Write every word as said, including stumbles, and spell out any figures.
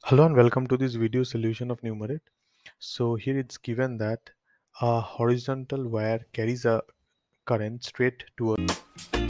Hello and welcome to this video solution of Numerade. So here it's given that a horizontal wire carries a current straight towards